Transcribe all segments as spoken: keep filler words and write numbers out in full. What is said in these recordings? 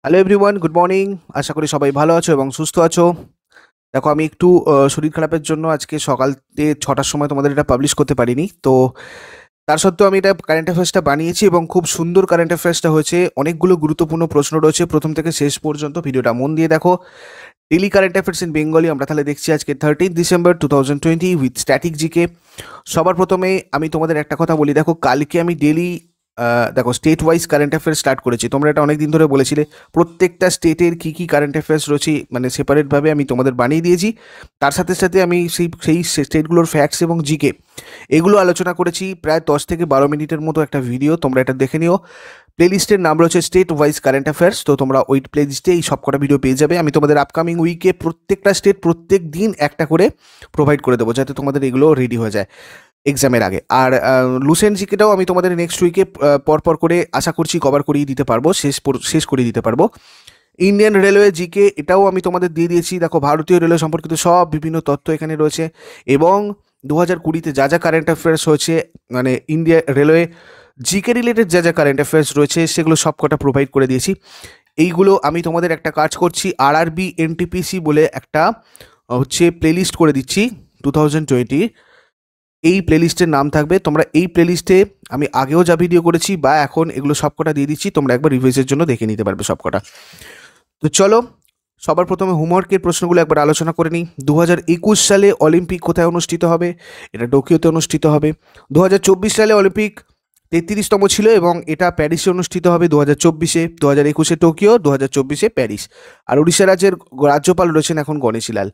Hello everyone, good morning. আশা করি সবাই ভালো আছো এবং সুস্থ আছো। দেখো, আমি একটু আহ, শরীর খারাপের জন্য আজকে সকালতে ছটার সময় তোমাদের এটা পাবলিশ করতে পারিনি। তো তার সত্ত্বেও আমি এটা কারেন্ট অ্যাফেয়ার্সটা বানিয়েছি এবং খুব সুন্দর কারেন্ট অ্যাফেয়ার্সটা হয়েছে। অনেকগুলো গুরুত্বপূর্ণ প্রশ্ন রয়েছে, প্রথম থেকে শেষ পর্যন্ত ভিডিওটা মন দিয়ে দেখো। Daily current affairs in Bengali আমরা তাহলে দেখছি আজকে thirteen December two thousand twenty with static GK. সবার প্রথমে আমি তোমাদের একটা কথা বলি, দেখো কালকে আমি ডেলি দেখো state wise current affairs start করেছি। তোমরা এটা অনেক দিন ধরে বলেছিলে, প্রত্যেকটা স্টেটের কী কী কারেন্ট অ্যাফেয়ার্স রয়েছে মানে সেপারেটভাবে আমি তোমাদের বানিয়ে দিয়েছি। তার সাথে সাথে আমি সেই সেই স্টেটগুলোর ফ্যাক্টস এবং জিকে এগুলো আলোচনা করেছি। প্রায় দশ থেকে বারো মিনিটের মতো একটা ভিডিও, তোমরা এটা দেখে নিও। প্লেলিস্টের নাম রয়েছে স্টেট ওয়াইজ কারেন্ট অ্যাফেয়ার্স, তো তোমরা ওই প্লেলিস্টে এই সব কটা ভিডিও পেয়ে যাবে। আমি তোমাদের আপকামিং উইকে প্রত্যেকটা স্টেট প্রত্যেক দিন একটা করে প্রোভাইড করে দেবো, যাতে তোমাদের এগুলো রেডি হয়ে যায় এক্সামের আগে। আর লুসেন্ট জিকেটাও আমি তোমাদের নেক্সট উইকে পরপর করে আশা করছি কভার করিয়ে দিতে পারবো, শেষ শেষ করিয়ে দিতে পারবো। ইন্ডিয়ান রেলওয়ে জিকে এটাও আমি তোমাদের দিয়ে দিয়েছি। দেখো ভারতীয় রেলওয়ে সম্পর্কিত সব বিভিন্ন তথ্য এখানে রয়েছে এবং দু হাজার কুড়িতে যা যা কারেন্ট অ্যাফেয়ার্স হয়েছে, মানে ইন্ডিয়া রেলওয়ে জিকে রিলেটেড যা যা কারেন্ট অ্যাফেয়ার্স রয়েছে সেগুলো সব কটা প্রোভাইড করে দিয়েছি। এইগুলো আমি তোমাদের একটা কাজ করছি, আর আর বি এনটিপিসি বলে একটা হচ্ছে প্লেলিস্ট করে দিচ্ছি টু থাউজেন্ড টোয়েন্টি। এই প্লেলিস্টের নাম থাকবে, তোমরা এই প্লেলিস্টে আমি আগেও যা ভিডিও করেছি বা এখন এগুলো সবকটা দিয়ে দিচ্ছি, তোমরা একবার রিভাইজের জন্য দেখে নিতে পারবে সবকটা। তো চলো সবার প্রথমে হোমওয়ার্কের প্রশ্নগুলো একবার আলোচনা করে নিই। দু হাজার একুশ সালে অলিম্পিক কোথায় অনুষ্ঠিত হবে? এটা টোকিওতে অনুষ্ঠিত হবে। দু হাজার চব্বিশ সালে অলিম্পিক তেত্রিশতম ছিল এবং এটা প্যারিসে অনুষ্ঠিত হবে দু হাজার চব্বিশে। দু হাজার একুশে টোকিও, দু হাজার চব্বিশে প্যারিস। আর উড়িষ্যা রাজ্যের রাজ্যপাল রয়েছেন এখন গণেশীলাল।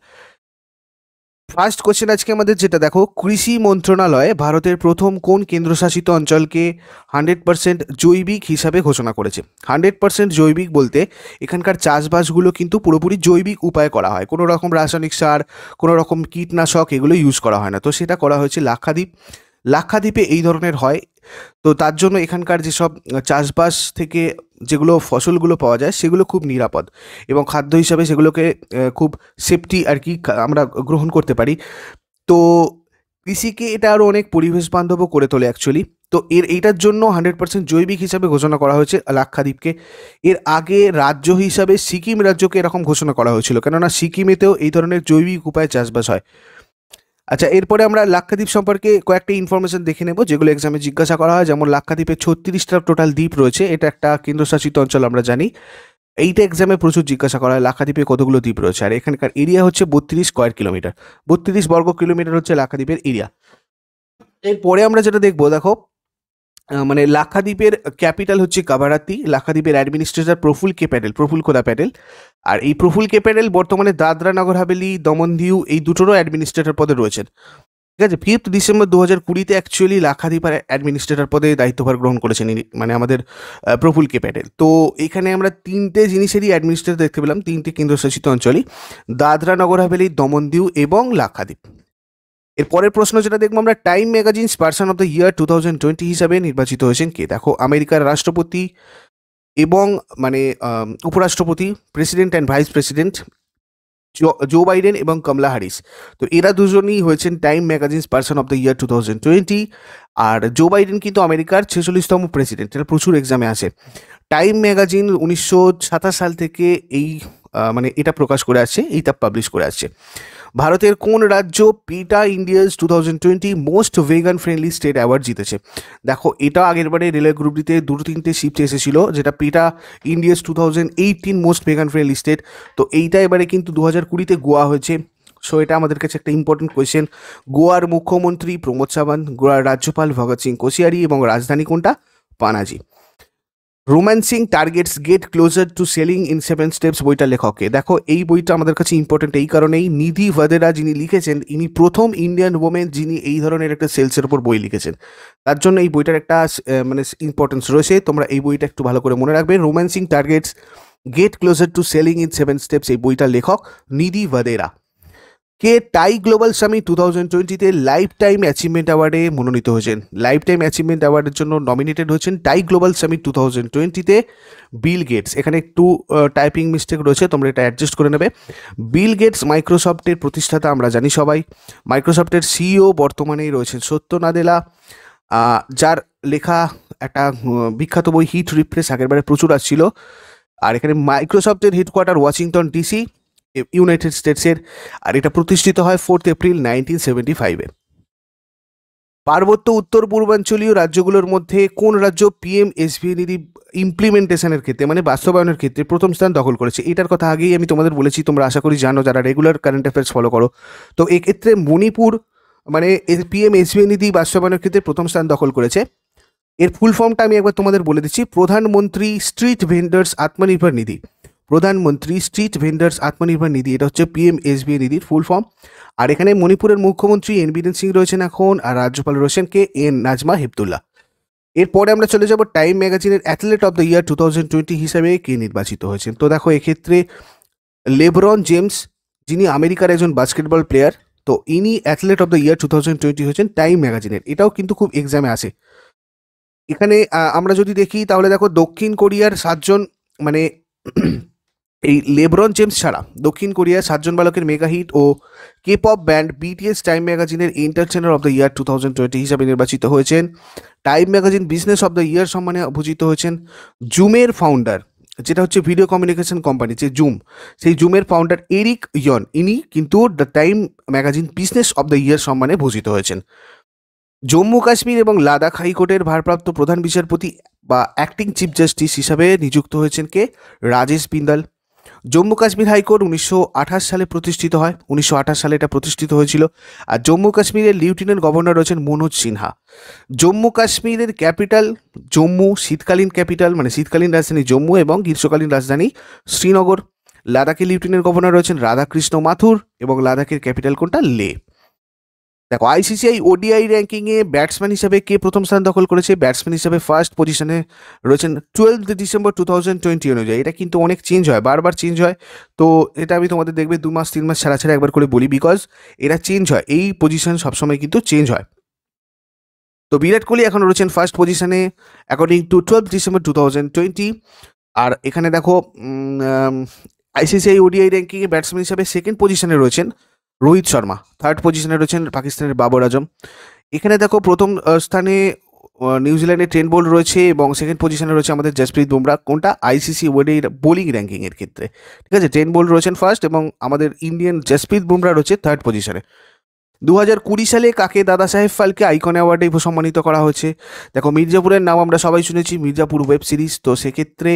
ফার্স্ট কোশ্চেন আজকে আমাদের যেটা, দেখো কৃষি মন্ত্রণালয় ভারতের প্রথম কোন কেন্দ্রশাসিত অঞ্চলকে হান্ড্রেড পার্সেন্ট জৈবিক হিসাবে ঘোষণা করেছে? হান্ড্রেড পার্সেন্ট জৈবিক বলতে এখানকার চাষবাসগুলো কিন্তু পুরোপুরি জৈবিক উপায়ে করা হয়, কোনো রকম রাসায়নিক সার, কোনো রকম কীটনাশক এগুলো ইউজ করা হয় না। তো সেটা করা হয়েছে লাক্ষাদ্বীপ। লাক্ষাদ্বীপে এই ধরনের হয়। তো তার জন্য এখানকার যেসব চাষবাস থেকে যেগুলো ফসলগুলো পাওয়া যায় সেগুলো খুব নিরাপদ এবং খাদ্য হিসাবে সেগুলোকে খুব সেফটি আর কি আমরা গ্রহণ করতে পারি। তো কৃষিকে এটা আরও অনেক পরিবেশ বান্ধবও করে তোলে অ্যাকচুয়ালি। তো এর এইটার জন্য হান্ড্রেড পার্সেন্ট জৈবিক হিসাবে ঘোষণা করা হয়েছে লাক্ষাদ্বীপকে। এর আগে রাজ্য হিসাবে সিকিম রাজ্যকে এরকম ঘোষণা করা হয়েছিল, কেননা সিকিমেতেও এই ধরনের জৈবিক উপায়ে চাষবাস হয়। আচ্ছা, এরপরে আমরা লাক্ষাদ্বীপ সম্পর্কে কয়েকটা ইনফরমেশন দেখে নেব যেগুলো এক্সামে জিজ্ঞাসা করা হয়। যেমন লাক্ষাদ্বীপে ছত্রিশটা টোটাল দ্বীপ রয়েছে, এটা একটা কেন্দ্রশাসিত অঞ্চল আমরা জানি। এইটা এক্সামে প্রচুর জিজ্ঞাসা করা হয় লাক্ষাদ্বীপে কতগুলো দ্বীপ রয়েছে, আর এখানকার এরিয়া হচ্ছে বত্রিশ স্কোয়ার কিলোমিটার। বত্রিশ বর্গ কিলোমিটার হচ্ছে লাক্ষাদ্বীপের এরিয়া। এরপরে আমরা যেটা দেখবো, দেখো মানে লাক্ষাদ্বীপের ক্যাপিটাল হচ্ছে কাভারাত্তি। লাক্ষাদ্বীপের অ্যাডমিনিস্ট্রেটর প্রফুল কে প্যাটেল, প্রফুল কোদা প্যাটেল। আর এই প্রফুল কে প্যাটেল বর্তমানে দাদরা নগর হাভেলি, দমন দিউ এই দুটোরও অ্যাডমিনিস্ট্রেটর পদে রয়েছেন। ঠিক আছে, ফিফথ ডিসেম্বর দু হাজার কুড়িতে অ্যাকচুয়ালি লাক্ষাদ্বীপ অ্যাডমিনিস্ট্রেটর পদে দায়িত্বভার গ্রহণ করেছেন মানে আমাদের প্রফুল কে প্যাটেল। তো এখানে আমরা তিনটে জিনিসেরই অ্যাডমিনিস্ট্রেটর দেখতে পেলাম, তিনটে কেন্দ্রশাসিত অঞ্চলই, দাদরা নগর হাভেলি, দমন দিউ এবং লাক্ষাদ্বীপ। এর পরের প্রশ্ন যেটা দেখবো আমরা, Time magazine's person of the year two thousand twenty হিসাবে নির্বাচিত হয়েছেন কে? দেখো আমেরিকার রাষ্ট্রপতি এবং মানে উপরাষ্ট্রপতি, president and vice president Joe Biden এবং কমলা হ্যারিস। তো এরা দুজনই হয়েছেন Time magazine's person of the year two thousand twenty. আর জো বাইডেন কিন্তু আমেরিকার ছেচল্লিশতম প্রেসিডেন্ট, এটা প্রচুর এক্সামে আসে। টাইম ম্যাগাজিন উনিশশো সাতাশ সাল থেকে এই মানে এটা প্রকাশ করে আসছে, এইটা পাবলিশ করে আসছে। ভারতের কোন রাজ্য PETA India's two thousand twenty most vegan friendly state award জিতেছে? দেখো এটা আগের বারে রেলওয়ে গ্রুপ ডিতে দুটো তিনটে শিফট এসেছিল, যেটা PETA India's two thousand eighteen most vegan friendly state. তো এইটা এবারে কিন্তু দু হাজার কুড়িতে গোয়া হয়েছে। সো এটা আমাদের কাছে একটা ইম্পর্টেন্ট কোয়েশ্চেন। গোয়ার মুখ্যমন্ত্রী প্রমোদ সাবন্ত, গোয়ার রাজ্যপাল ভগৎ সিং কোশিয়ারি এবং রাজধানী কোনটা? Panaji. Romancing targets get closer to selling in seven steps বইটা লেখককে। দেখো এই বইটা আমাদের কাছে ইম্পর্টেন্ট এই কারণেই, নিধি ভাদেরা যিনি লিখেছেন ইনি প্রথম ইন্ডিয়ান ওমেন যিনি এই ধরনের একটা সেলসের ওপর বই লিখেছেন। তার জন্য এই বইটার একটা মানে ইম্পর্টেন্স রয়েছে, তোমরা এই বইটা একটু ভালো করে মনে রাখবে। Romancing targets get closer to selling in seven steps এই বইটার লেখক নিধি ভাদেরা। কে TiE global summit two thousand টোয়েন্টিতে লাইফ টাইম অ্যাচিভমেন্ট অ্যাওয়ার্ডে মনোনীত হয়েছেন? লাইফ টাইম অ্যাচিভমেন্ট অ্যাওয়ার্ডের জন্য নমিনেটেড হয়েছেন TiE global summit two thousand টোয়েন্টিতে বিল গেটস। এখানে একটু টাইপিং মিস্টেক রয়েছে, তোমরা এটা অ্যাডজাস্ট করে নেবে। বিল গেটস মাইক্রোসফটের প্রতিষ্ঠাতা, আমরা জানি সবাই। মাইক্রোসফটের সিইও বর্তমানেই রয়েছেন সত্য নাদেলা, যার লেখা একটা বিখ্যাত বই হিট রিফ্রেশ আগেরবারে প্রচুর আসছিল। আর এখানে মাইক্রোসফটের হেডকোয়ার্টার ওয়াশিংটন ডিসি, ইউনাইটেড স্টেটসের, আর এটা প্রতিষ্ঠিত হয় ফোর্থ এপ্রিল নাইনটিন সেভেন্টি ফাইভে। পার্বত্য উত্তর পূর্বাঞ্চলীয় রাজ্যগুলোর মধ্যে কোন রাজ্য পিএমএসবিএনইডি ইমপ্লিমেন্টেশনের ক্ষেত্রে মানে বাস্তবায়নের ক্ষেত্রে প্রথম স্থান দখল করেছে? এটার কথা আগেই আমি তোমাদের বলেছি, তোমরা আশা করি জানো যারা রেগুলার কারেন্ট অ্যাফেয়ার্স ফলো করো। তো এক্ষেত্রে মণিপুর মানে পিএমএসবিএনইডি বাস্তবায়নের ক্ষেত্রে প্রথম স্থান দখল করেছে। এর ফুল ফর্মটা আমি একবার তোমাদের বলে দিচ্ছি, প্রধানমন্ত্রী স্ট্রিট ভেন্ডার্স আত্মনির্ভর নিধি। প্রধানমন্ত্রী স্ট্রিট ভেন্ডার্স আত্মনির্ভর নিধি, এটা হচ্ছে পিএমএসবিএনইডির ফুল ফর্ম। আর এখানে মণিপুরের মুখ্যমন্ত্রী এন বীরেন সিং রয়েছেন এখন, আর রাজ্যপাল রয়েছেন কে এন নাজমা হেপতুল্লাহ। এরপরে আমরা চলে যাব টাইম ম্যাগাজিনের athlete of the year two thousand twenty হিসাবে কে নির্বাচিত হয়েছেন। তো দেখো এক্ষেত্রে লেব্রন জেমস, যিনি আমেরিকার একজন বাস্কেটবল প্লেয়ার, তো ইনি athlete of the year two thousand twenty হয়েছেন টাইম ম্যাগাজিনের। এটাও কিন্তু খুব এক্সামে আসে। এখানে আমরা যদি দেখি তাহলে দেখো দক্ষিণ কোরিয়ার সাতজন মানে এই লেব্রন জেমস ছাড়া দক্ষিণ কোরিয়ার সাতজন বালকের মেগা হিট ও K pop band BTS Time ম্যাগাজিনের entertainer of the year two thousand twenty হিসাবে নির্বাচিত হয়েছেন। Time magazine business of the year সম্মানে ভূষিত হয়েছেন জুমের ফাউন্ডার, যেটা হচ্ছে ভিডিও কমিউনিকেশন কোম্পানি যে জুম, সেই জুমের ফাউন্ডার এরিক ইয়ন, ইনি কিন্তু the Time magazine business of the year সম্মানে ভূষিত হয়েছেন। জম্মু কাশ্মীর এবং লাদাখ হাইকোর্টের ভারপ্রাপ্ত প্রধান বিচারপতি বা অ্যাক্টিং চিফ জাস্টিস হিসাবে নিযুক্ত হয়েছেন কে? রাজেশ বিন্দাল। জম্মু কাশ্মীর হাইকোর্ট উনিশশো আঠাশ সালে প্রতিষ্ঠিত হয়, উনিশশো আঠাশ সালে এটা প্রতিষ্ঠিত হয়েছিল। আর জম্মু কাশ্মীরের লেফটেন্যান্ট গভর্নর রয়েছেন মনোজ সিনহা। জম্মু কাশ্মীরের ক্যাপিটাল জম্মু, শীতকালীন ক্যাপিটাল মানে শীতকালীন রাজধানী জম্মু এবং গ্রীষ্মকালীন রাজধানী শ্রীনগর। লাদাখের লেফটেন্যান্ট গভর্নর রয়েছেন রাধাকৃষ্ণ মাথুর এবং লাদাখের ক্যাপিটাল কোনটা? লে। দেখো আইসিসিআই ওডিআই র্যাঙ্কিংয়ে ব্যাটসম্যান হিসাবে কে প্রথম স্থান দখল করেছে? ব্যাটসম্যান হিসাবে ফার্স্ট পজিশনে রয়েছেন twelve December two thousand twenty অনুযায়ী। এটা কিন্তু অনেক চেঞ্জ হয়, বারবার চেঞ্জ হয়। তো এটা আমি তোমাদের দেখবে দু মাস তিন মাস ছাড়া ছাড়া একবার করে বলি, বিকজ এরা চেঞ্জ হয়, এই পজিশন সবসময় কিন্তু চেঞ্জ হয়। তো বিরাট কোহলি এখন রয়েছেন ফার্স্ট পজিশনে according to twelve December two thousand twenty. আর এখানে দেখো আইসিসিআই ওডিআই র্যাঙ্কিংয়ে ব্যাটসম্যান হিসাবে সেকেন্ড পজিশনে রয়েছেন রোহিত শর্মা, থার্ড পজিশনে রয়েছেন পাকিস্তানের বাবর আজম। এখানে দেখো প্রথম স্থানে নিউজিল্যান্ডের ট্রেন্ট বোল্ট রয়েছে এবং সেকেন্ড পজিশনে রয়েছে আমাদের জসপ্রীত বুমরা, কোনটা? আইসিসি ওডিআই বোলিং র্যাঙ্কিংয়ের ক্ষেত্রে, ঠিক আছে। ট্রেন্ট বোল্ট রয়েছেন ফার্স্ট এবং আমাদের ইন্ডিয়ান জসপ্রীত বুমরা রয়েছে থার্ড পজিশনে। দু হাজার কুড়ি সালে কাকে দাদা সাহেব ফালকে আইকন অ্যাওয়ার্ডে সম্মানিত করা হয়েছে? দেখো মির্জাপুরের নাম আমরা সবাই শুনেছি, মির্জাপুর ওয়েব সিরিজ। তো সেক্ষেত্রে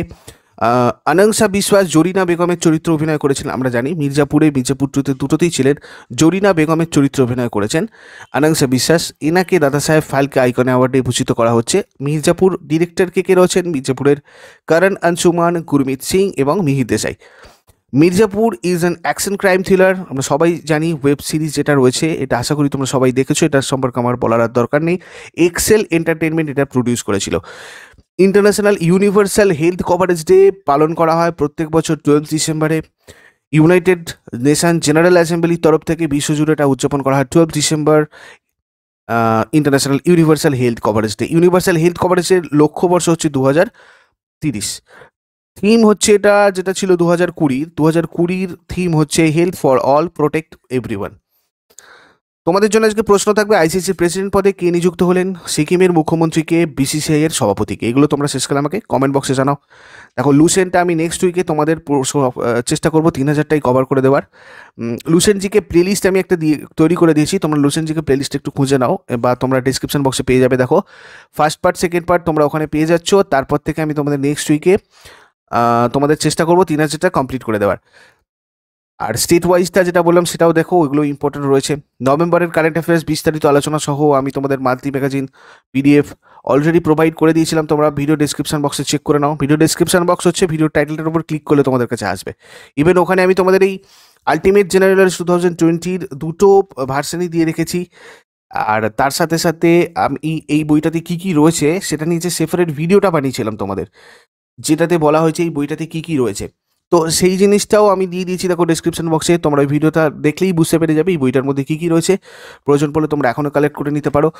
অনংসা বিশ্বাস জরিনা বেগমের চরিত্র অভিনয় করেছেন, আমরা জানি মির্জাপুরে মির্জাপুর টুতে দুটোতেই ছিলেন, জরিনা বেগমের চরিত্র অভিনয় করেছেন অনংসা বিশ্বাস। এনাকে দাদা সাহেব ফালকে আইকন অ্যাওয়ার্ডে ভূষিত করা হচ্ছে। মির্জাপুর ডিরেক্টর কে কে রয়েছেন? মির্জাপুরের করণ আনসুমান, গুরমিত সিং এবং Mihir Desai. Mirzapur is an action crime thriller, আমরা সবাই জানি ওয়েব সিরিজ যেটা রয়েছে, এটা আশা করি তোমরা সবাই দেখেছো, এটার সম্পর্কে আমার বলার আর দরকার নেই। এক্সেল এন্টারটেনমেন্ট এটা প্রডিউস করেছিল। International universal health coverage day পালন করা হয় প্রত্যেক বছর টুয়েলভ ডিসেম্বরে। ইউনাইটেড নেশন জেনারেল অ্যাসেম্বলির তরফ থেকে বিশ্বজুড়ে এটা উদযাপন করা হয় twelve December, international universal health coverage day. Universal health কভারেজের লক্ষ্যবর্ষ হচ্ছে দু হাজার তিরিশ। থিম হচ্ছে এটা যেটা ছিল দু হাজার কুড়ির দু হাজার কুড়ির থিম হচ্ছে health for all, protect everyone. তোমাদের জন্য আজকে প্রশ্ন থাকবে, আইসিসির প্রেসিডেন্ট পদে কে নিযুক্ত হলেন? সিকিমের মুখ্যমন্ত্রীকে, বিসিসিআই এর সভাপতিকে? এগুলো তোমরা শেষকালে আমাকে কমেন্ট বক্সে জানাও। দেখো লুসেন্টটা আমি নেক্সট উইকে তোমাদের চেষ্টা করবো তিন হাজারটাই কভার করে দেওয়ার। লুসেন্ট জিকে প্লেলিস্ট আমি একটা দিয়ে তৈরি করে দিয়েছি, তোমরা লুসেন্ট জিকে প্লেলিস্ট একটু খুঁজে নাও বা তোমরা ডিসক্রিপশন বক্সে পেয়ে যাবে। দেখো ফার্স্ট পার্ট সেকেন্ড পার্ট তোমরা ওখানে পেয়ে যাচ্ছ। তারপর থেকে আমি তোমাদের নেক্সট উইকে তোমাদের চেষ্টা করবো তিন হাজারটা কমপ্লিট করে দেওয়ার। আর স্টেট ওয়াইজটা যেটা বললাম সেটাও দেখো, ওইগুলো ইম্পর্টেন্ট রয়েছে। নভেম্বরের কারেন্ট অ্যাফেয়ার্স বিস্তারিত আলোচনা সহ আমি তোমাদের monthly magazine PDF already provide করে দিয়েছিলাম, তোমরা ভিডিও ডিসক্রিপশন বক্সে চেক করে নাও। ভিডিও ডিসক্রিপশন বক্স হচ্ছে ভিডিও টাইটেলটার উপর ক্লিক করলে তোমাদের কাছে আসবে। ইভেন ওখানে আমি তোমাদের এই আলটিমেট জেনারেল টু থাউজেন্ড টোয়েন্টির দুটো ভার্সানই দিয়ে রেখেছি। আর তার সাথে সাথে আমি এই বইটাতে কী কী রয়েছে সেটা নিয়ে যে সেপারেট ভিডিওটা বানিয়েছিলাম তোমাদের, যেটাতে বলা হয়েছে এই বইটাতে কী কী রয়েছে, তো সেই জিনিসটাও আমি দিয়ে দিয়েছি দেখো ডিসক্রিপশন বক্সে। তোমরা ওই ভিডিওটা দেখলেই বুঝতে পেরে যাবে এই বইটার মধ্যে কী কী রয়েছে। প্রয়োজন পড়লে তোমরা এখনও কালেক্ট করে নিতে পারো।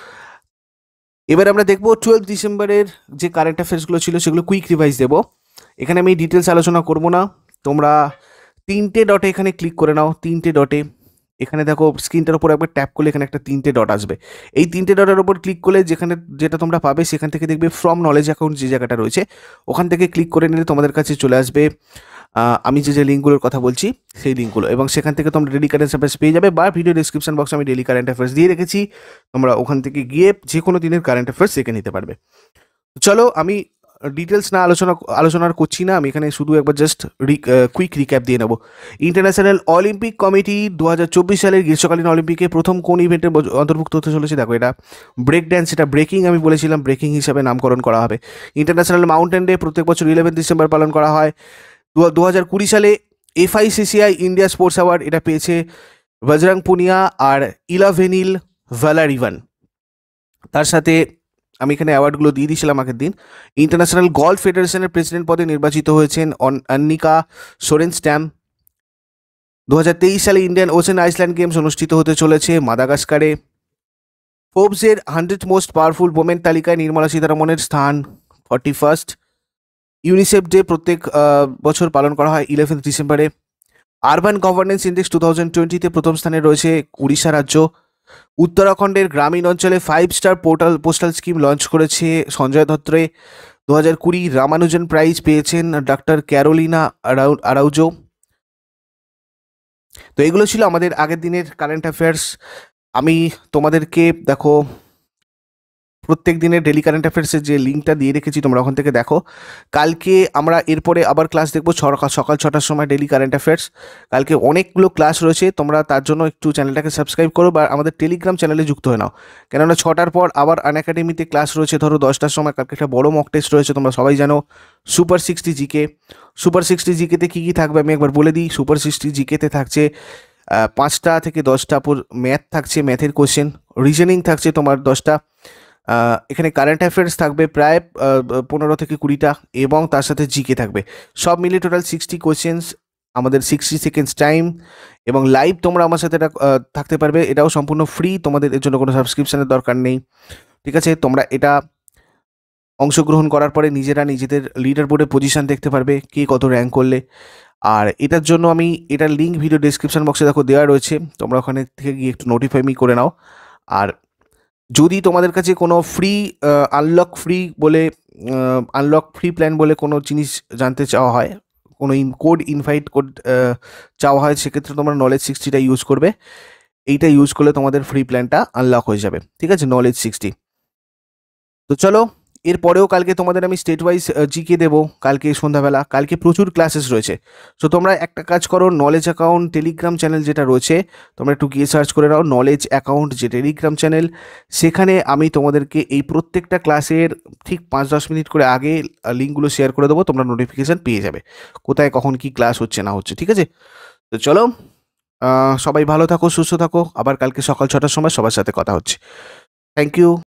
এবার আমরা দেখবো টুয়েলভ ডিসেম্বরের যে কারেন্ট অ্যাফেয়ার্সগুলো ছিল সেগুলো কুইক রিভাইজ দেবো। এখানে আমি ডিটেলস আলোচনা করব না, তোমরা তিনটে ডটে এখানে ক্লিক করে নাও। তিনটে ডটে এখানে দেখো স্ক্রিনটার উপর একবার ট্যাপ করলে এখানে একটা তিনটে ডট আসবে। এই তিনটে ডটের উপর ক্লিক করলে যেখানে যেটা তোমরা পাবে সেখান থেকে দেখবে ফ্রম নলেজ অ্যাকাউন্ট যে জায়গাটা রয়েছে ওখান থেকে ক্লিক করে নিলে তোমাদের কাছে চলে আসবে আমি যে যে লিঙ্কগুলোর কথা বলছি সেই লিঙ্কগুলো, এবং সেখান থেকে তোমরা ডেলি কারেন্ট অ্যাফেয়ার্স পেয়ে যাবে, বা ভিডিও ডিসক্রিপশন বক্সে আমি ডেলি কারেন্ট অ্যাফেয়ার্স দিয়ে রেখেছি, তোমরা ওখান থেকে গিয়ে যে কোনো দিনের কারেন্ট অ্যাফেয়ার্স দেখে নিতে পারবে। চলো আমি ডিটেলস না আলোচনা আলোচনা করছি না, আমি এখানে শুধু একবার জাস্ট কুইক রিক্যাপ দিয়ে নেবো। ইন্টারন্যাশনাল অলিম্পিক কমিটি দু হাজার চব্বিশ সালের গ্রীষ্মকালীন অলিম্পিকে প্রথম কোন ইভেন্টের অন্তর্ভুক্ত হতে চলেছে? দেখো এটা ব্রেক ড্যান্স, এটা ব্রেকিং আমি বলেছিলাম, ব্রেকিং হিসাবে নামকরণ করা হবে। ইন্টারন্যাশনাল মাউন্টেন ডে প্রত্যেক বছর ইলেভেন ডিসেম্বর পালন করা হয়। দু হাজার কুড়ি সালে এফআইসিসিআই ইন্ডিয়া স্পোর্টস অ্যাওয়ার্ড এটা পেয়েছে বজরং পুনিয়া আর ইলাভেনিল ভ্যালারিভান। তার সাথে আমি এখানে অ্যাওয়ার্ডগুলো দিয়ে দিয়েছিলাম আগের দিন। ইন্টারন্যাশনাল গলফ ফেডারেশনের প্রেসিডেন্ট পদে নির্বাচিত হয়েছেন অন্নিকা সোরেনস্ট্যাম। দু হাজার তেইশ সালে ইন্ডিয়ান ওশেন আইসল্যান্ড গেমস অনুষ্ঠিত হতে চলেছে মাদাগাস্কারে। ফোর্বসের হান্ড্রেড মোস্ট পাওয়ারফুল ওমেন তালিকায় নির্মলা সীতারমণের স্থান ফর্টি ফার্স্ট। ইউনিসেফ ডে প্রত্যেক বছর পালন করা হয় ইলেভেন্থ ডিসেম্বরে। Urban governance index two thousand টোয়েন্টিতে প্রথম স্থানে রয়েছে উড়িষ্যা রাজ্য। উত্তরাখণ্ডের গ্রামীণ অঞ্চলে five star portal postal scheme launch করেছে সঞ্জয় ধত্রে। দু হাজার কুড়ি রামানুজন প্রাইজ পেয়েছেন ডক্টর ক্যারোলিনা আরাউজো। তো এগুলো ছিল আমাদের আগের দিনের কারেন্ট অ্যাফেয়ার্স। আমি তোমাদেরকে দেখো প্রত্যেক দিনের ডেলি কারেন্ট অ্যাফেয়ার্সের যে লিঙ্কটা দিয়ে রেখেছি তোমরা ওখান থেকে দেখো। কালকে আমরা এরপরে আবার ক্লাস দেখবো সকাল ছটার সময় ডেলি কারেন্ট অ্যাফেয়ার্স। কালকে অনেকগুলো ক্লাস রয়েছে, তোমরা তার জন্য একটু চ্যানেলটাকে সাবস্ক্রাইব করো বা আমাদের টেলিগ্রাম চ্যানেলে যুক্ত হয়ে নাও, কেননা ছটার পর আবার আনএকাডেমিতে ক্লাস রয়েছে। ধরো দশটার সময় কালকে একটা বড় মক টেস্ট রয়েছে, তোমরা সবাই জানো super sixty GK. Super sixty জিকেতে কী কী থাকবে আমি একবার বলে দিই। সুপার সিক্সটি জিকেতে থাকছে পাঁচটা থেকে দশটা ম্যাথ থাকছে, ম্যাথের কোশ্চেন, রিজনিং থাকছে তোমার দশটা, এখানে কারেন্ট অ্যাফেয়ার্স থাকবে প্রায় পনেরো থেকে কুড়িটা, এবং তার সাথে জিকে থাকবে। সব মিলিয়ে টোটাল সিক্সটি কোয়েশ্চেন্স, আমাদের সিক্সটি সেকেন্ডস টাইম, এবং লাইভ তোমরা আমার সাথে এটা থাকতে পারবে। এটাও সম্পূর্ণ ফ্রি, তোমাদের এর জন্য কোনো সাবস্ক্রিপশনের দরকার নেই, ঠিক আছে? তোমরা এটা অংশগ্রহণ করার পরে নিজেরা নিজেদের লিডার বোর্ডে পজিশন দেখতে পারবে, কে কত র্যাঙ্ক করলে। আর এটার জন্য আমি এটার লিঙ্ক ভিডিও ডিসক্রিপশন বক্সে দেখো দেওয়া রয়েছে, তোমরা ওখানে থেকে গিয়ে একটু নোটিফাই মি করে নাও। আর যদি তোমাদের কাছে কোনো ফ্রি আনলক ফ্রি বলে আনলক ফ্রি প্ল্যান বলে কোনো জিনিস জানতে চাওয়া হয়, কোনো ইন কোড ইনভাইট কোড চাওয়া হয়, সেক্ষেত্রে তোমরা নলেজ সিক্সটিটা ইউজ করবে। এইটা ইউজ করলে তোমাদের ফ্রি প্ল্যানটা আনলক হয়ে যাবে, ঠিক আছে? Knowledge sixty. তো চলো, এরপরেও কালকে তোমাদের আমি স্টেট ওয়াইজ জিকে দেবো কালকে সন্ধ্যাবেলা। কালকে প্রচুর ক্লাসেস রয়েছে, সো তোমরা একটা কাজ করো, নলেজ অ্যাকাউন্ট টেলিগ্রাম চ্যানেল যেটা রয়েছে তোমরা একটু গিয়ে সার্চ করে নাও, নলেজ অ্যাকাউন্ট যে টেলিগ্রাম চ্যানেল, সেখানে আমি তোমাদেরকে এই প্রত্যেকটা ক্লাসের ঠিক পাঁচ দশ মিনিট করে আগে লিঙ্কগুলো শেয়ার করে দেবো, তোমরা নোটিফিকেশান পেয়ে যাবে কোথায় কখন কি ক্লাস হচ্ছে না হচ্ছে, ঠিক আছে? তো চলো, সবাই ভালো থাকো, সুস্থ থাকো, আবার কালকে সকাল ছটার সময় সবার সাথে কথা হচ্ছে। Thank you.